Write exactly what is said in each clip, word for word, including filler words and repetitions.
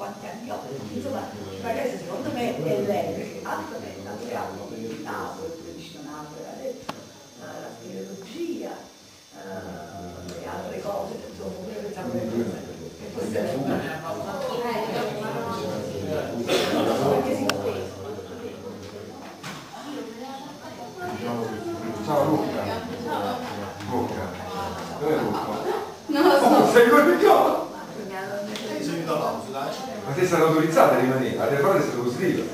quanti anni ho, insomma, ragazzi, secondo me è lei, altamente naturale, di Napoli, vicino a Napoli, la speleologia, le altre cose, insomma, quello che siamo le cose, che poi ciao Luca. Luca. Dove è Luca? Non lo so. Sei coglione! Ma sei stata autorizzata a rimanere? A telefono è stato positivo.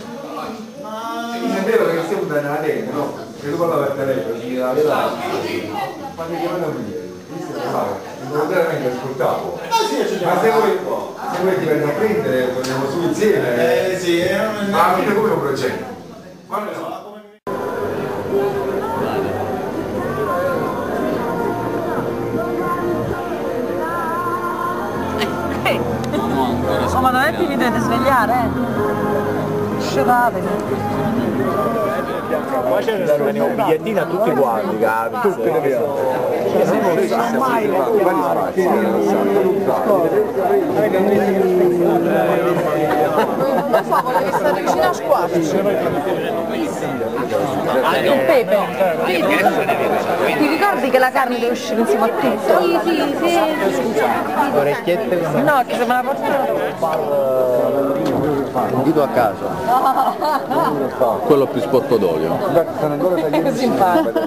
Mi sembra che stiamo andando alla tenda, no? Che tu parlavi al telefono, ci la vedo. Ma mi chiamano qui. Veramente ascoltavo. Ma se voi, se voi ti venite a prendere, torniamo su insieme. Eh sì, ma alla fine come un progetto? Guarda. Oh, ma non è che vi dovete svegliare, eh? Scetate. Qua c'è un bigliettino a tutti quanti, capi, tutti capiamo. Non sa mai lo so, volevi stare vicino a squash. Il pepe. Ti ricordi che la carne deve uscire insieme a tutto? Sì, sì, sì. Orecchiette come... No, che se me la porto... Un dito a caso. Quello più sporco d'olio. È simpatico.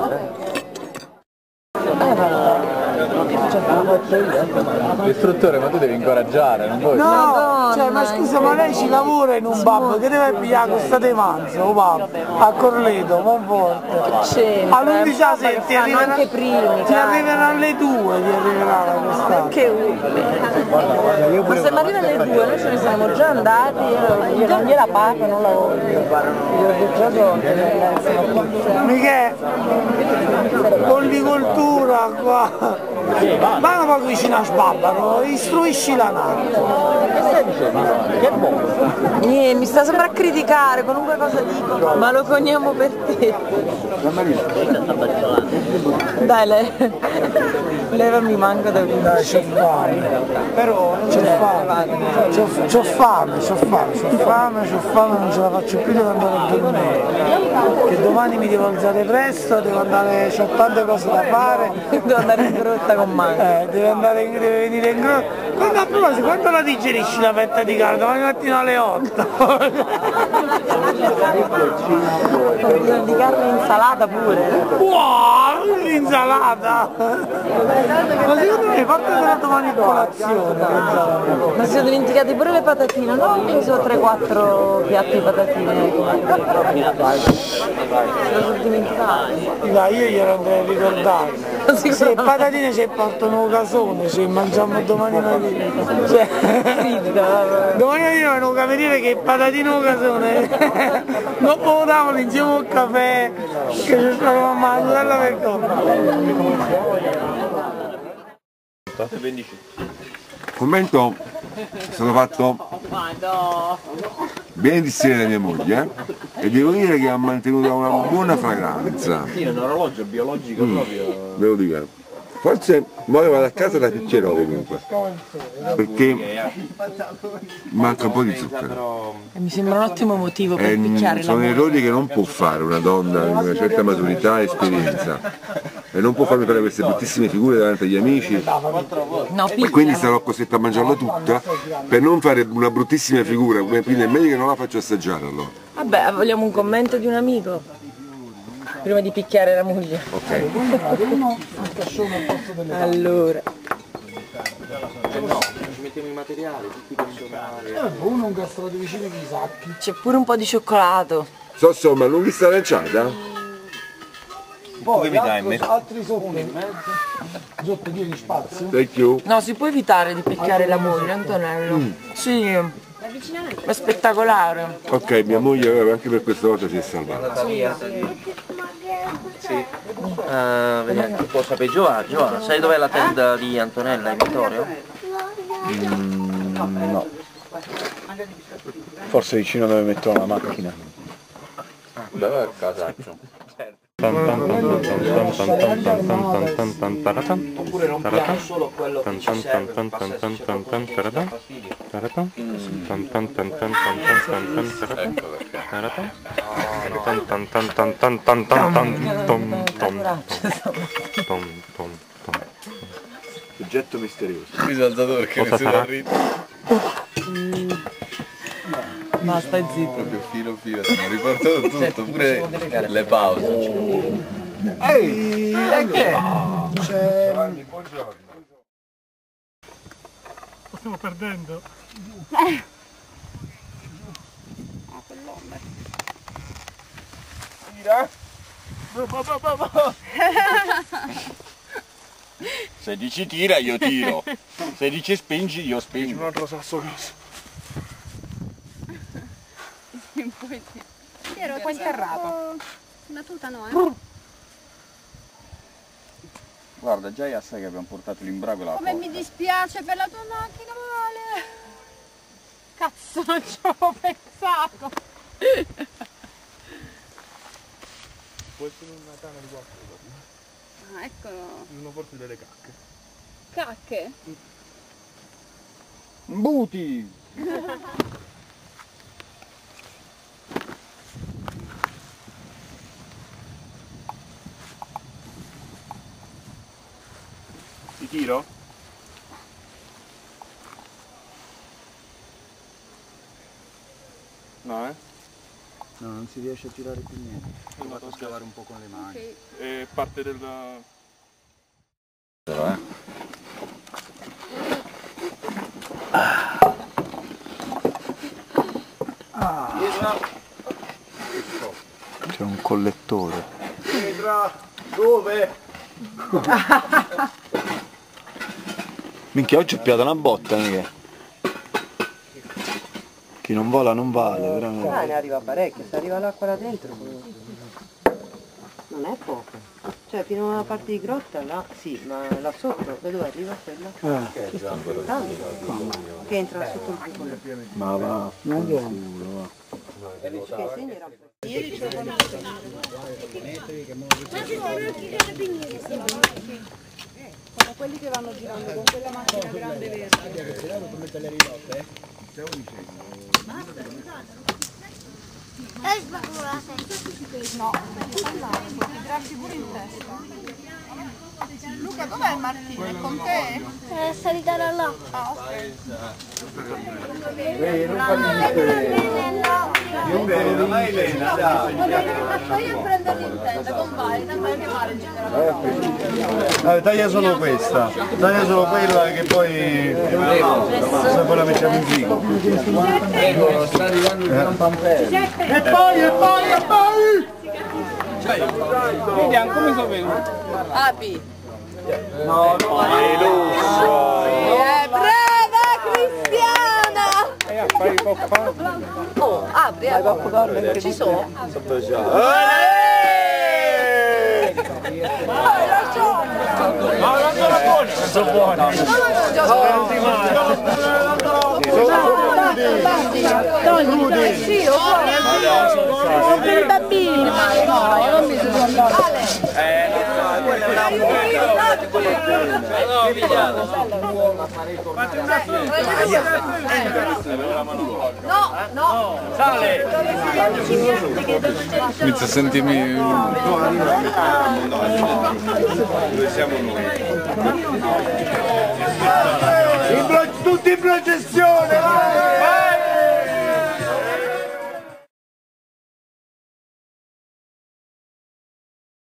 L'istruttore, ma tu devi incoraggiare, non puoi? No, cioè, ma scusa, ma lei ci lavora in un pub, che deve pigliare questa demanza, un pub, a Corleto, Monforte. All'undici a sette ti arriverà, anche primi, ti arriverà alle due, ti arriverà la quest'anno. Che urle. Ma se mi arriva alle due, noi ce ne siamo già andati, io non gliela pago, non la voglio. Io ho già detto, Michele, pollicoltura qua. Ma non poco vicino a Sbabbaro, istruisci la nave. Che buono! Niente, mi sta sempre a criticare, qualunque cosa dico, ma lo cogniamo per te. Dai, le... levami manco da qui. Dai, c'ho fame, però non c'ho fame, c'ho, c'ho fame, c'ho fame, c'ho fame, c'ho fame, non ce la faccio più, devo andare a dormire. Che domani mi devo alzare presto, devo andare, c'ho tante cose da fare. Devo andare in grotta con Manco. Eh, deve andare in, deve venire in grotta. Quando a proposito, quando la digerisci la fetta di carne? Domani mattina alle otto. Di carne insalata pure. Wow, l'insalata! Ma secondo me portatela domani a colazione. Ma si sono dimenticati pure le patatine, no? Ho preso tre quattro piatti di patatine. Se lo sono dimenticati. Dai, io glielo andrei a ricordare. Se patatine ci portano un casone, ci mangiamo domani mattina. Cioè, domani mattina non capire che patatine un casone. Non potevamo insieme al caffè, che ci stavamo a mangiare per Il commento è stato fatto bene di sera da mia moglie eh? E devo dire che ha mantenuto una buona fragranza. Sì, è un orologio biologico mm. proprio. Ve lo dico. Forse ora vado a casa da piccherò comunque, perché manca un po' di zucchero. E mi sembra un ottimo motivo per picchiare la Sono moglie. errori che non può fare una donna di una certa maturità e esperienza. E non può farmi fare queste bruttissime figure davanti agli amici. No, E quindi sarò costretto a mangiarla tutta per non fare una bruttissima figura, quindi è meglio che non la faccio assaggiare allora. Vabbè, vogliamo un commento di un amico? Prima di picchiare la moglie. Ok. Allora. No, ci mettiamo i materiali, tutti personali. Uno un castrato vicino di sacchi. C'è pure un po' di cioccolato. So insomma, non vi sta lanciata? Poi mi dai altri, altri sotto in mezzo. Sotto di spazio. Thank you. No, si può evitare di picchiare la moglie, Antonello. Mm. Sì, è spettacolare. Ok, mia moglie anche per questa volta si è salvata. Sì. Sì. Uh, vediamo che può sapere Giovanna. Giovanna, sai dov'è la tenda di Antonella e Vittorio? Mm, no. Forse vicino dove metto la macchina. Dove è il casaccio? Oppure non piace solo quello che ci serve, passa il Oggetto misterioso. Risaltatore che Cosa nessuno sarà? arriva. Ma stai zitto. Proprio filo filo, stiamo riportando tutto, pure le pause. Ehi, e che? Giovanni, buongiorno. Lo stiamo perdendo. Tira. Se dici tira io tiro. Se dici spingi io spingo. Un altro sassolino. Ero poi interrato. Una tuta no, eh? Guarda, già io sai che abbiamo portato l'imbrago là. Come mi dispiace per la tua macchina, Vale. Cazzo, non ci avevo pensato. Può essere una tana di qualcosa. Ah, eccolo. Uno forse delle cacche. Cacche? Buti! Ti tiro? No, eh? No, non si riesce a tirare più niente. Ho provato a scavare un po' con le mani. Ok. È parte del... Però, eh? C'è un collettore. Dove? Minchia, oggi ho piato una botta, mica. Chi non vola non vale, Ah, veramente. ne arriva parecchio, se arriva l'acqua là dentro. Non è poco. Cioè fino a una parte di grotta là, sì, ma là sotto, da dove arriva quella? Eh, Tanto. Che entra sotto il buco. ma va, non culo, va. Che segno era? Ieri c'è Sono quelli che vanno girando con quella macchina grande verde. È sbagliato. No, ti graffi pure in testa. Luca, dov'è il Martino? È con te? È salita da là. Ah, ok. Ehi, non Non bene, ma Elena, dai. Lascio io prenderli in testa, non vale, non vale che male generalmente. Eh, taglia solo questa, taglia solo quella che poi se poi la mettiamo in frigo. Prego, sta arrivando il gran pampello. E poi, e poi, e poi! Vediamo come sapevo. Api! No, no, è lusso! Eh, brava Cristiana! E a fare i poppa. Oh, apri, apri. Ci sono? Sotto già. Dai, lascia! Ma non sono buone! Sono buone! Togli, dai, sì, ho buono! Per i bambini! No, io non mi sono andata! No, no! Sale! Inizio a sentirmi... Dove siamo noi? Tutti in processione, vai!